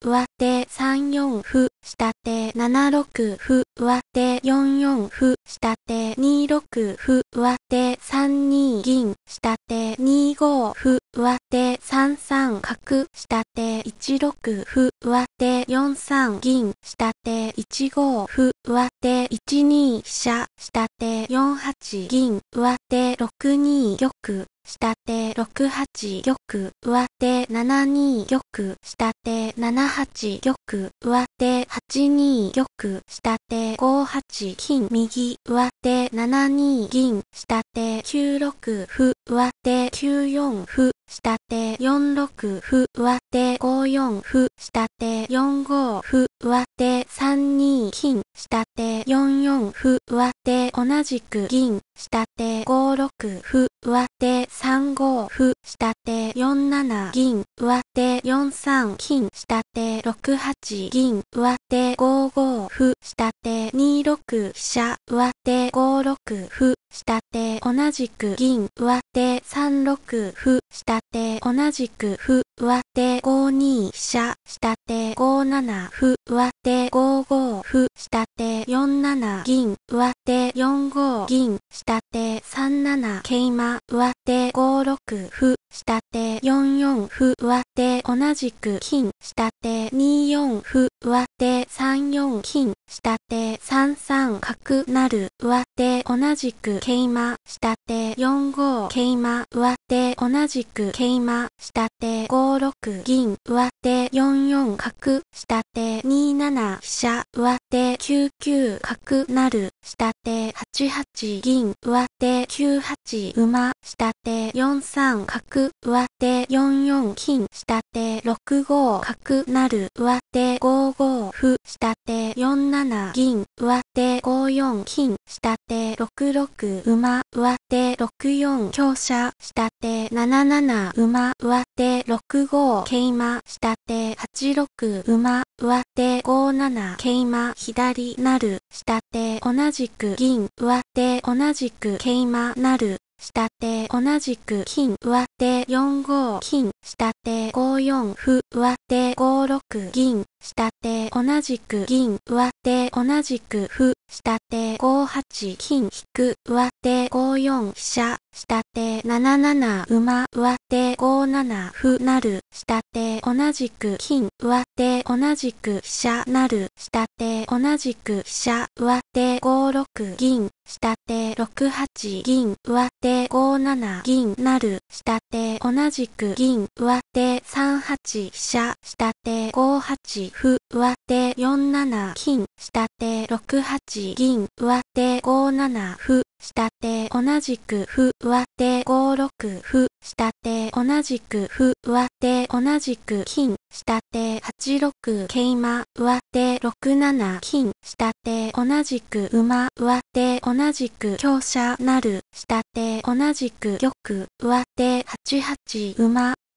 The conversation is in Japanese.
上手3四歩、下手7六歩、上手4四歩、下手2六歩、上手3二銀、下手2五歩、上手3三角、下手1六歩、上手4三銀、下手1五歩、上手1二飛車、下手4八銀、上手6二玉、下手6八玉、上手7二玉、下手7八玉、上手8二玉、下手5八金、右、上手7二銀、下手9六歩、上手9四歩、下手4六歩、上手5四歩、下手4五歩、上手3二金、下手4四歩、上手同じく銀、下手5六歩、上手3五歩、下手4七銀、上手4三金、下手6八銀、上手5五歩、下手2六飛車、上手5六歩、下手同じく銀、上手3六歩、下手同じく歩、上手5二飛車、下手5七歩、上手5五歩、下手4七銀、上手4五銀、下手3七桂馬、上手5六歩、下手4四歩、上手同じく金、下手2四歩、上手3四金、下手3三角成、上手同じく桂馬、下手4五桂馬、上手同じく桂馬、下手5六銀、上手4四角、下手2七飛車、上手9九角成、下手8八銀、上手9八馬、下手4三角、上手4四金、下手6五角成、上手5五歩、下手4七銀、上手5四金、下手6六馬、上手6四香車、下手7七馬、上手6五桂馬、下手8六馬、上手5七桂馬、左成、下手同じく銀、上手同じく桂馬成、下手同じく金、上手4五金、下手5四歩、上手5六銀、下手同じく銀、上手同じく歩、下手5八金引く、上手5四飛車、下手7七馬、上手5七歩成、下手同じく金、上手同じく飛車成、下手同じく飛車、上手5六銀、下手6八銀、上手5七銀成、下手同じく銀、上手3八飛車、下手5八歩、上手4七金、下手6八銀、上手5七歩、下手同じく歩、上手5六歩、下手同じく歩、上手同じく金、下手8六桂馬、上手6七金、下手同じく馬、上手同じく香車成、下手同じく玉、上手8八馬、